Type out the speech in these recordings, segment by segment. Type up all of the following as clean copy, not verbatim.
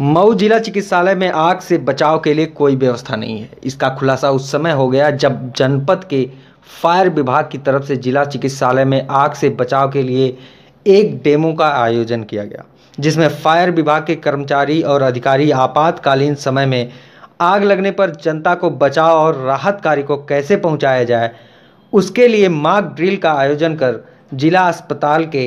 मऊ जिला चिकित्सालय में आग से बचाव के लिए कोई व्यवस्था नहीं है। इसका खुलासा उस समय हो गया जब जनपद के फायर विभाग की तरफ से जिला चिकित्सालय में आग से बचाव के लिए एक डेमो का आयोजन किया गया, जिसमें फायर विभाग के कर्मचारी और अधिकारी आपातकालीन समय में आग लगने पर जनता को बचाव और राहत कार्य को कैसे पहुंचाया जाए, उसके लिए मॉक ड्रिल का आयोजन कर जिला अस्पताल के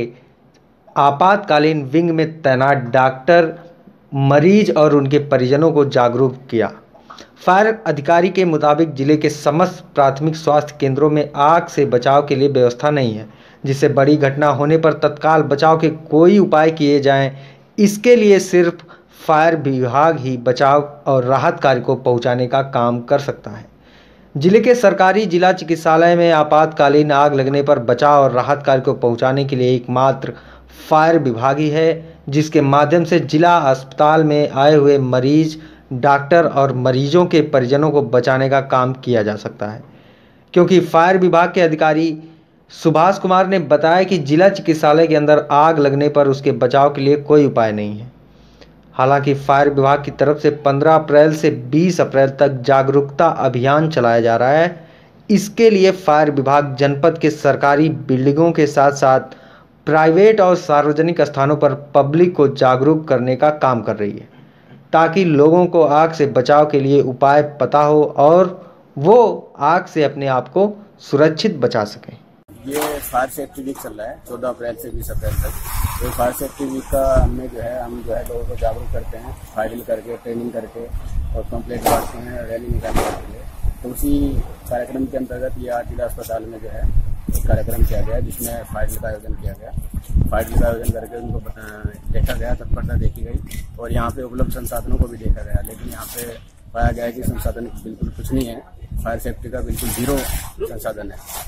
आपातकालीन विंग में तैनात डॉक्टर, मरीज और उनके परिजनों को जागरूक किया। फायर अधिकारी के मुताबिक जिले के समस्त प्राथमिक स्वास्थ्य केंद्रों में आग से बचाव के लिए व्यवस्था नहीं है, जिससे बड़ी घटना होने पर तत्काल बचाव के कोई उपाय किए जाएं। इसके लिए सिर्फ फायर विभाग ही बचाव और राहत कार्य को पहुंचाने का काम कर सकता है। जिले के सरकारी जिला चिकित्सालय में आपातकालीन आग लगने पर बचाव और राहत कार्य को पहुंचाने के लिए एकमात्र फायर विभाग ही है, जिसके माध्यम से जिला अस्पताल में आए हुए मरीज, डॉक्टर और मरीजों के परिजनों को बचाने का काम किया जा सकता है। क्योंकि फायर विभाग के अधिकारी सुभाष कुमार ने बताया कि जिला चिकित्सालय के अंदर आग लगने पर उसके बचाव के लिए कोई उपाय नहीं है। हालांकि फायर विभाग की तरफ से 15 अप्रैल से 20 अप्रैल तक जागरूकता अभियान चलाया जा रहा है। इसके लिए फायर विभाग जनपद के सरकारी बिल्डिंगों के साथ साथ प्राइवेट और सार्वजनिक स्थानों पर पब्लिक को जागरूक करने का काम कर रही है, ताकि लोगों को आग से बचाव के लिए उपाय पता हो और वो आग से अपने आप को सुरक्षित बचा सकें। ये फायर सेफ्टी वीक चल रहा है 14 अप्रैल से 20 अप्रैल तक। तो फायर सेफ्टी वीक का हम लोगों को जागरूक करते हैं, फायर करके, ट्रेनिंग करके और कंप्लेंट बांटते हैं रैली निकालने के लिए। तो उसी कार्यक्रम के अंतर्गत ये आज जिला अस्पताल में एक कार्यक्रम किया गया, जिसमें फायर ड्रिल का आयोजन किया गया। फायर ड्रिल का आयोजन करके उनको देखा गया, तत्परता देखी गई और यहाँ पे उपलब्ध संसाधनों को भी देखा गया। लेकिन यहाँ पे पाया गया कि संसाधन बिल्कुल कुछ नहीं है, फायर सेफ्टी का बिल्कुल 0 संसाधन है।